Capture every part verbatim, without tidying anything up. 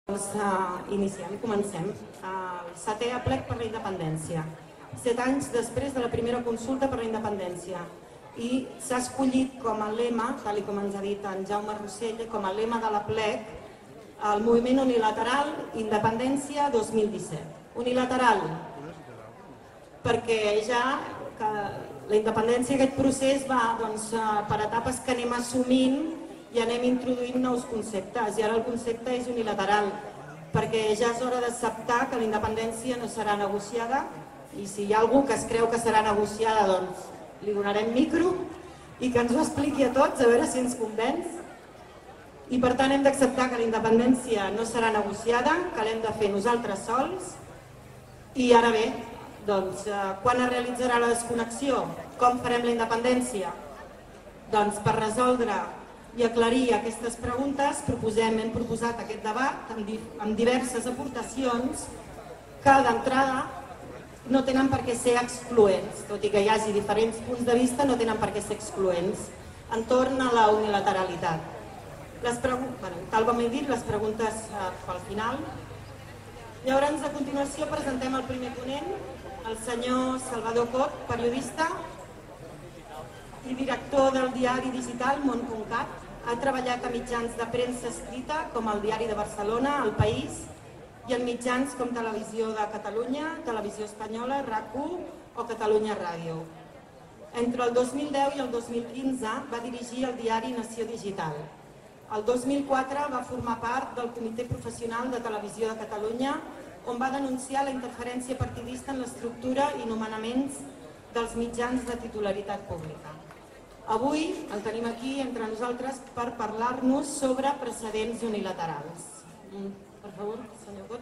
Doncs iniciem, comencem. El setè aplec per la independència. Set anys després de la primera consulta per la independència. I s'ha escollit com a lema, tal com ens ha dit en Jaume Rossell, com a lema de l'aplec, el moviment unilateral Independència dos mil disset. Unilateral, perquè ja que la independència, aquest procés va per etapes que anem assumint i anem introduint nous conceptes, i ara el concepte és unilateral, perquè ja és hora d'acceptar que la independència no serà negociada, i si hi ha algú que es creu que serà negociada, doncs li donarem micro i que ens ho expliqui a tots, a veure si ens convenç. I per tant hem d'acceptar que la independència no serà negociada, que l'hem de fer nosaltres sols. I ara bé, doncs, quan es realitzarà la desconnexió? Com farem la independència? Doncs per resoldre i aclarir aquestes preguntes proposem, hem proposat aquest debat amb diverses aportacions que d'entrada no tenen per què ser excloents, tot i que hi hagi diferents punts de vista, no tenen per què ser excloents entorn a la unilateralitat. Les preguntes, tal com he dit, les preguntes pel final. Llavors, a continuació, presentem el primer ponent, el senyor Salvador Cot, periodista i director del diari digital món punt cat. Ha treballat a mitjans de premsa escrita com el Diari de Barcelona, El País, i en mitjans com Televisió de Catalunya, Televisió Espanyola, RAC u o Catalunya Ràdio. Entre el dos mil deu i el dos mil quinze va dirigir el diari Nació Digital. El dos mil quatre va formar part del Comitè Professional de Televisió de Catalunya, on va denunciar la interferència partidista en l'estructura i nomenaments dels mitjans de titularitat pública. Avui el tenim aquí entre nosaltres per parlar-nos sobre precedents unilaterals. Per favor, senyor Cot.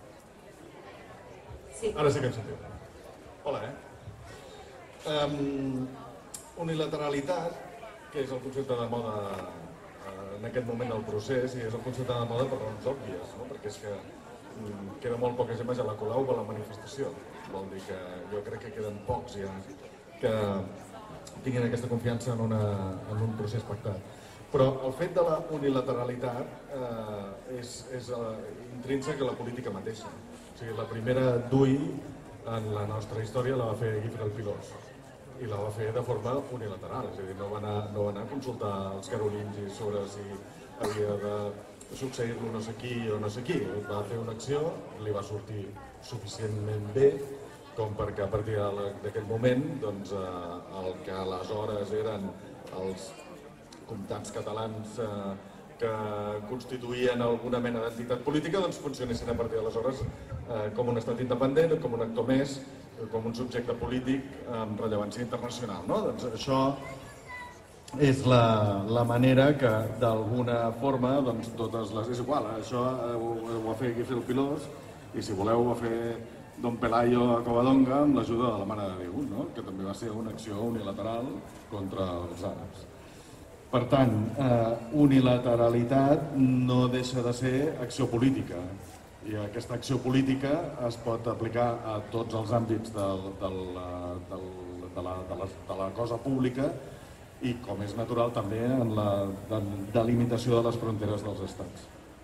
Sí. Ara sí que em sentiu. Hola, eh? Um, unilateralitat, que és el concepte de moda en aquest moment del procés, i és el concepte de moda per raons òbvies, no? Perquè és que um, queda molt poca gent a la Colau o a la manifestació. Vol dir que jo crec que queden pocs ja que tinguin aquesta confiança en, una, en un procés pactat. Però el fet de la unilateralitat eh, és, és uh, intrínsec a la política mateixa. O sigui, la primera D U I en la nostra història la va fer Guifré el Pilós, i la va fer de forma unilateral, és a dir, no va anar, no va anar a consultar els carolingis sobre si havia de succeir-lo no sé qui o no sé qui. Va fer una acció, li va sortir suficientment bé com perquè a partir d'aquell moment doncs, eh, el que aleshores eren els comtats catalans eh, que constituïen alguna mena d'entitat política doncs funcionessin a partir d'aleshores eh, com un estat independent, com un actor més, com un subjecte polític amb rellevància internacional. No? Doncs això és la, la manera que d'alguna forma doncs, totes les... És igual, això ho, ho va fer Guifré el Pilós, i si voleu ho va fer Don Pelayo a Covadonga amb l'ajuda de la Mare de Déu, no? Que també va ser una acció unilateral contra els àrabs. Per tant, eh, unilateralitat no deixa de ser acció política, i aquesta acció política es pot aplicar a tots els àmbits del, del, del, de, la, de, la, de la cosa pública i, com és natural, també en la delimitació de les fronteres dels estats.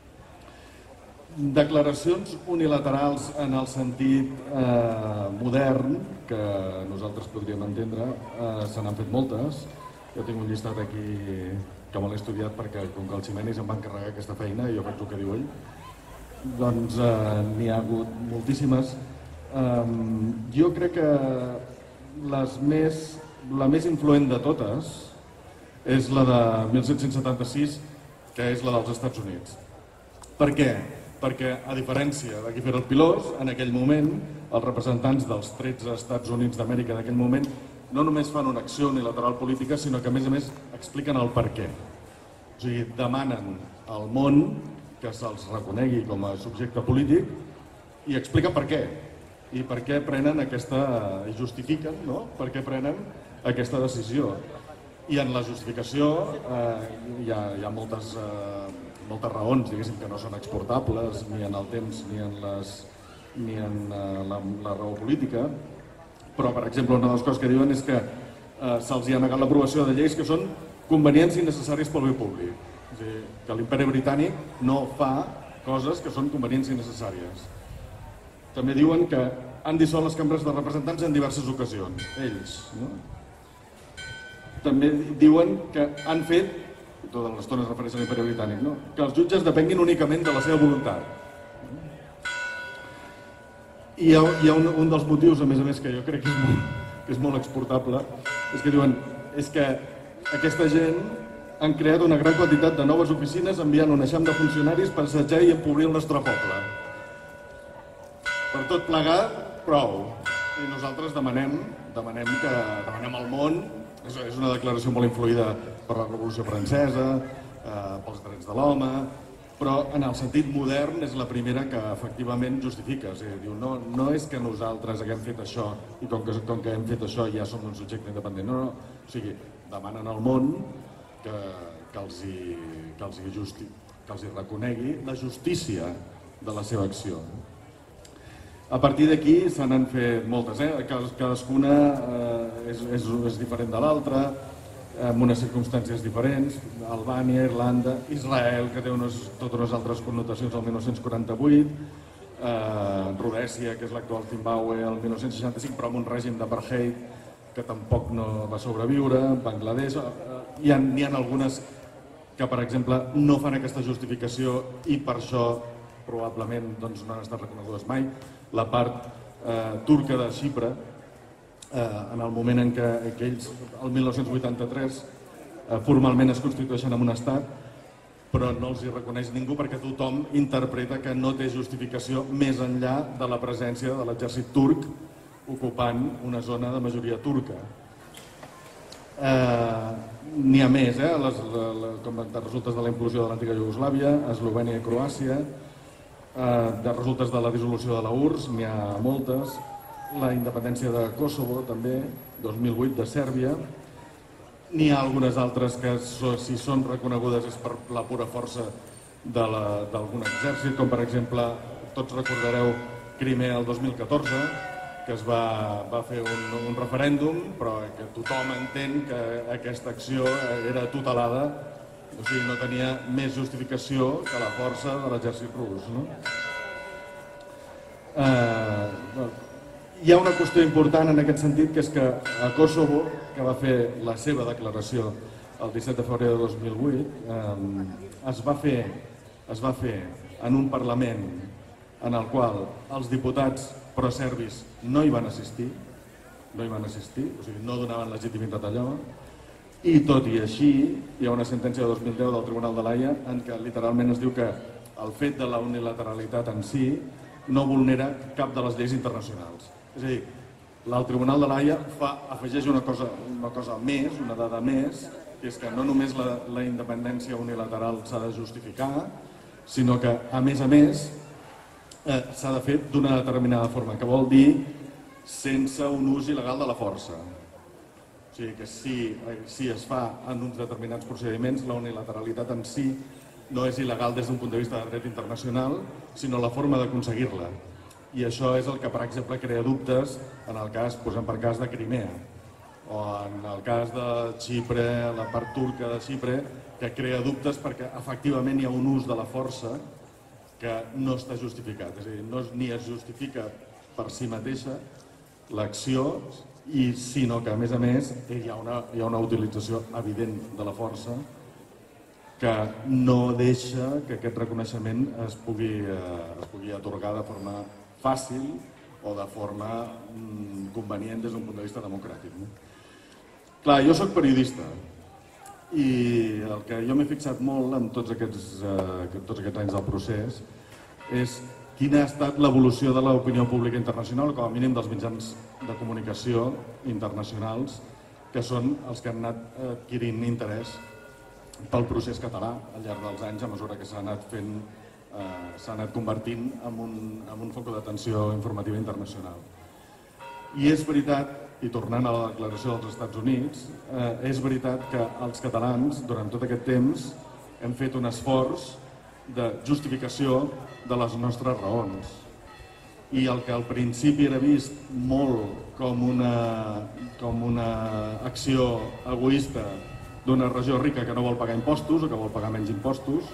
Declaracions unilaterals en el sentit eh, modern, que nosaltres podríem entendre, eh, se n'han fet moltes. Jo tinc un llistat aquí que me l'he estudiat perquè, com que el Ximenis em va encarregar aquesta feina i jo faig el que diu ell, doncs eh, n'hi ha hagut moltíssimes. Eh, jo crec que les més, la més influent de totes és la de mil set-cents setanta-sis, que és la dels Estats Units. Per què? Perquè, a diferència de Guifré el Pilós, en aquell moment, els representants dels tretze Estats Units d'Amèrica d'aquell moment no només fan una acció unilateral política, sinó que, a més a més, expliquen el per què. O sigui, demanen al món que se'ls reconegui com a subjecte polític i expliquen per què. I per què prenen aquesta... i justifiquen, no?, per què prenen aquesta decisió. I en la justificació eh, hi, ha, hi ha moltes... Eh, moltes raons, diguéssim, que no són exportables ni en el temps ni en, les, ni en uh, la, la raó política, però, per exemple, una de les coses que diuen és que uh, se'ls ha negat l'aprovació de lleis que són convenients i necessàries pel bé públic. És a dir, que l'Imperi Britànic no fa coses que són convenients i necessàries. També diuen que han dissolt les cambres de representants en diverses ocasions, ells. No? També diuen que han fet, tota l'estona es refereix a l'Imperi Britànic, no? Que els jutges depenguin únicament de la seva voluntat. I hi ha, hi ha un, un dels motius, a més a més, que jo crec que és molt, que és molt exportable, és que diuen és que aquesta gent han creat una gran quantitat de noves oficines enviant un eixam de funcionaris per assetjar i empobrir el nostre poble. Per tot plegat, prou. I nosaltres demanem, demanem que demanem al món, és, és una declaració molt influïda per la Revolució Francesa, eh, pels drets de l'home, però en el sentit modern és la primera que efectivament justifica. O sigui, diu, no, no és que nosaltres haguem fet això i com que, com que hem fet això ja som un subjecte independent. No, no. O sigui, demanen al món que, que, els, hi, que, els, hi justi, que els hi reconegui la justícia de la seva acció. A partir d'aquí se n'han fet moltes, eh? Cadascuna eh, és, és, és diferent de l'altra, en unes circumstàncies diferents. Albània, Irlanda, Israel, que té unes, totes unes altres connotacions el mil nou-cents quaranta-vuit, eh, Rhodèsia, que és l'actual Zimbàbue, el mil nou-cents seixanta-cinc, però amb un règim d'apartheid que tampoc no va sobreviure, Bangladesh. Eh, hi ha, hi ha algunes que, per exemple, no fan aquesta justificació i per això probablement doncs, no han estat reconegudes mai. La part eh, turca de Xipre, Eh, en el moment en què, que ells, el mil nou-cents vuitanta-tres, eh, formalment es constitueixen en un estat, però no els hi reconeix ningú perquè tothom interpreta que no té justificació més enllà de la presència de l'exèrcit turc ocupant una zona de majoria turca. Eh, N'hi ha més, eh, les, la, la, com de resultes de la implosió de l'antiga Iugoslàvia, Eslovènia i Croàcia, eh, de resultes de la dissolució de la U R S S, n'hi ha moltes. La independència de Kosovo, també, dos mil vuit, de Sèrbia. N'hi ha algunes altres que, si són reconegudes, és per la pura força d'algun exèrcit, com per exemple, tots recordareu Crimea el dos mil catorze, que es va, va fer un, un referèndum, però que tothom entén que aquesta acció era tutelada, o sigui, no tenia més justificació que la força de l'exèrcit rus. No? Eh, bueno, hi ha una qüestió important en aquest sentit, que és que a Kosovo, que va fer la seva declaració el disset de febrer de dos mil vuit, eh, es, va fer, es va fer en un Parlament en el qual els diputats proserbis no hi van assistir, no hi van assistir, o sigui, no donaven legitimitat a allò, i tot i així hi ha una sentència de dos mil deu del Tribunal de l'Haia en què literalment es diu que el fet de la unilateralitat en si no vulnera cap de les lleis internacionals. És a dir, el Tribunal de l'Haia afegeix una cosa, una cosa més, una dada més, que és que no només la, la independència unilateral s'ha de justificar, sinó que, a més a més, eh, s'ha de fer d'una determinada forma, que vol dir sense un ús il·legal de la força. O sigui que si, si es fa en uns determinats procediments, la unilateralitat en si no és il·legal des d'un punt de vista de dret internacional, sinó la forma d'aconseguir-la. I això és el que, per exemple, crea dubtes en el cas, posem per cas de Crimea, o en el cas de Xipre, la part turca de Xipre, que crea dubtes perquè efectivament hi ha un ús de la força que no està justificat. És a dir, no, ni es justifica per si mateixa l'acció, i sinó que, a més a més, hi ha una, hi ha una utilització evident de la força que no deixa que aquest reconeixement es pugui, eh, es pugui atorgar de forma fàcil o de forma mm, convenient des d'un punt de vista democràtic. No? Clar, jo sóc periodista i el que jo m'he fixat molt en tots aquests, eh, tots aquests anys del procés és quina ha estat l'evolució de l'opinió pública internacional, com a mínim dels mitjans de comunicació internacionals, que són els que han anat adquirint interès pel procés català al llarg dels anys, a mesura que s'ha anat fent Uh, s'ha anat convertint en un, en un foc d'atenció informativa internacional. I és veritat, i tornant a la declaració dels Estats Units, uh, és veritat que els catalans, durant tot aquest temps, hem fet un esforç de justificació de les nostres raons. I el que al principi era vist molt com una, com una acció egoista d'una regió rica que no vol pagar impostos o que vol pagar menys impostos,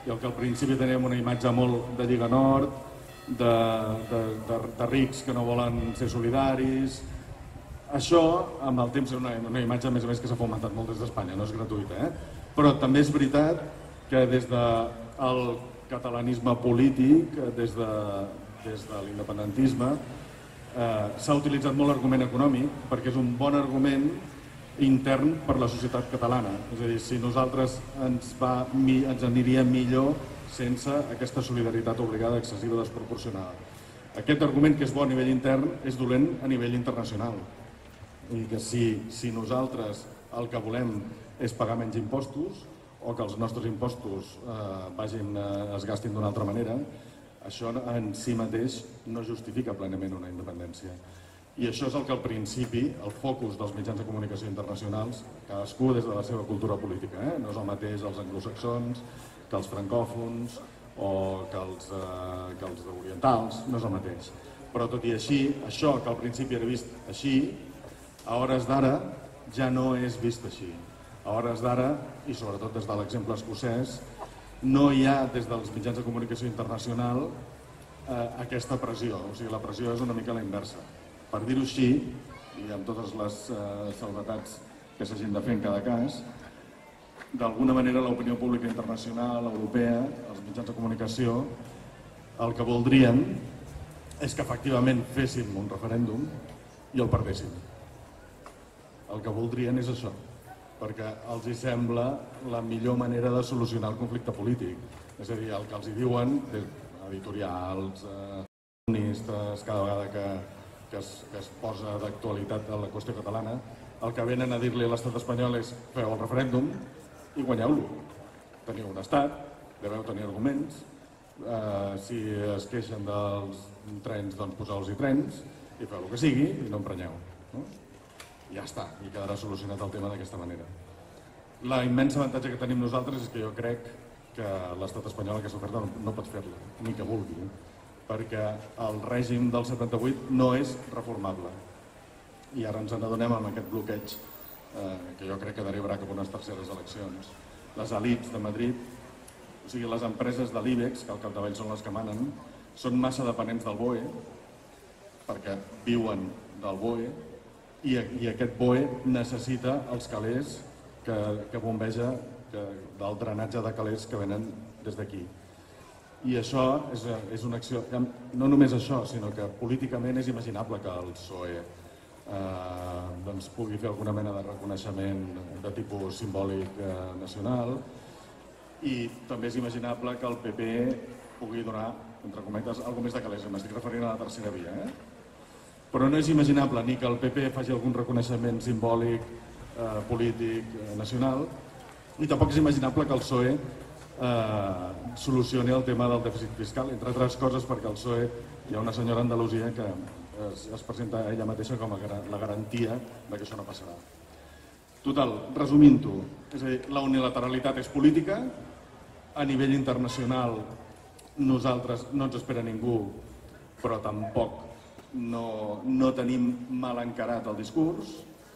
i el que al principi teníem una imatge molt de Lliga Nord, de, de, de, de rics que no volen ser solidaris. Això, amb el temps, és una, una imatge, a més a més, que s'ha fomentat molt des d'Espanya, no és gratuïta, eh? Però també és veritat que des del catalanisme polític, des de, des de l'independentisme, eh, s'ha utilitzat molt l'argument econòmic, perquè és un bon argument intern per la societat catalana. És a dir, si nosaltres ens, va, ens aniria millor sense aquesta solidaritat obligada, excessiva, desproporcionada. Aquest argument, que és bo a nivell intern, és dolent a nivell internacional. I que si, si nosaltres el que volem és pagar menys impostos o que els nostres impostos eh, vagin, eh, es gastin d'una altra manera, això en si mateix no justifica plenament una independència. I això és el que al principi, el focus dels mitjans de comunicació internacionals, cadascú des de la seva cultura política, eh? No és el mateix els anglosaxons que els francòfons o que els, eh, que els orientals, no és el mateix. Però tot i així, això que al principi era vist així, a hores d'ara ja no és vist així. A hores d'ara, i sobretot des de l'exemple escocès, no hi ha des dels mitjans de comunicació internacional eh, aquesta pressió. O sigui, la pressió és una mica la inversa. Per dir-ho així, i amb totes les eh, salvetats que s'hagin de fer en cada cas, d'alguna manera l'opinió pública internacional, europea, els mitjans de comunicació, el que voldrien és que efectivament féssim un referèndum i el perdéssim. El que voldrien és això, perquè els hi sembla la millor manera de solucionar el conflicte polític. És a dir, el que els hi diuen, editorials, eh, comunistes, cada vegada que, que, es, que es posa d'actualitat a la qüestió catalana, el que venen a dir-li a l'estat espanyol és feu el referèndum i guanyeu-lo. Teniu un estat, deveu tenir arguments, eh, si es queixen dels trens, doncs poseu-los-hi trens i feu el que sigui i no emprenyeu. No? Ja està, i quedarà solucionat el tema d'aquesta manera. La immensa avantatge que tenim nosaltres és que jo crec que l'estat espanyol aquesta oferta no, no pot fer-la, ni que vulgui, perquè el règim del setanta-vuit no és reformable. I ara ens n'adonem amb aquest bloqueig eh, que jo crec que derivarà cap a unes terceres eleccions. Les elits de Madrid, o sigui, les empreses de l'IBEX, que al capdavall són les que manen, són massa dependents del B O E, perquè viuen del B O E, i, i aquest B O E necessita els calés que, que bombeja, que, del drenatge de calés que venen des d'aquí. I això és, és una acció, no només això, sinó que políticament és imaginable que el P S O E eh, doncs pugui fer alguna mena de reconeixement de tipus simbòlic eh, nacional, i també és imaginable que el P P pugui donar, entre cometes, alguna més de calés. M'estic referint a la tercera via, eh? Però no és imaginable ni que el P P faci algun reconeixement simbòlic, eh, polític, eh, nacional, ni tampoc és imaginable que el P S O E eh, solucioni el tema del dèficit fiscal, entre altres coses perquè al P S O E hi ha una senyora a Andalusia que es, es presenta ella mateixa com a la garantia de que això no passarà. Total, resumint-ho, és a dir, la unilateralitat és política, a nivell internacional nosaltres no ens espera ningú, però tampoc no, no tenim mal encarat el discurs,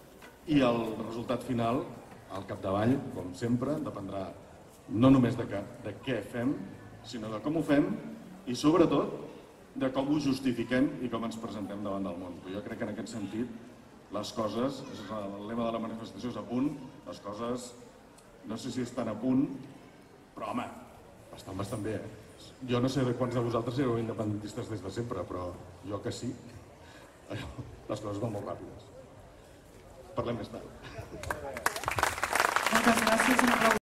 i el resultat final, al capdavall, com sempre, dependrà no només de, que, de què fem, sinó de com ho fem i, sobretot, de com ho justifiquem i com ens presentem davant del món. Jo crec que en aquest sentit les coses, el lema de la manifestació és a punt, les coses no sé si estan a punt, però home, estan bastant bé, eh? Jo no sé de quants de vosaltres éreu independentistes des de sempre, però jo que sí, les coses van molt ràpides. Parlem més tard. Moltes gràcies.